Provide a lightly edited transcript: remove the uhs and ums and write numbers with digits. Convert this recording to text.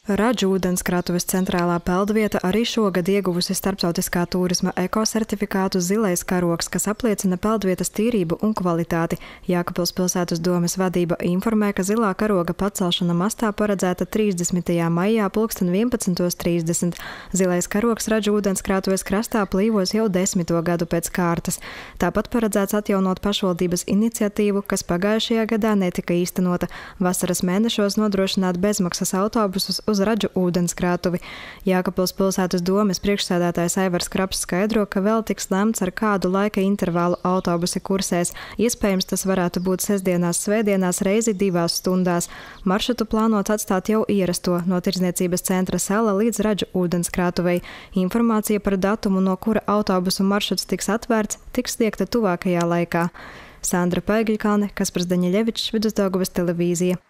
Radžu ūdenskrātuves centrālā peldvieta arī šogad ieguvusi starptautiskā tūrisma ekosertifikātu Zilais karogs, kas apliecina peldvietas tīrību un kvalitāti. Jēkabpils pilsētas domes vadība informē, ka zilā karoga pacelšana mastā paredzēta 30. maijā pulksten 11:30. Zilais karogs Radžu ūdenskrātuves krastā plīvos jau 10. gadu pēc kārtas. Tāpat paredzēts atjaunot pašvaldības iniciatīvu, kas pagājušajā gadā netika īstenota - vasaras mēnešos nodrošināt bezmaksas autobusus uz Radžu ūdenskrātuvi. Jēkabpils pilsētas domes priekšsēdētājs Aivars Kraps skaidro, ka vēl tiks lemts, ar kādu laika intervālu autobusi kursēs. Iespējams, tas varētu būt sestdienās, svētdienās reizi 2 stundās. Maršrutu plānots atstāt jau ierasto no Tirdzniecības centra Sala līdz Radžu ūdenskrātuvei. Informācija par datumu, no kura autobusu maršruts tiks atvērts, tiks sniegta tuvākajā laikā. Sandra Paigļkalne, Kaspars Daņeļevičs, Vidusdaugavas televīzija.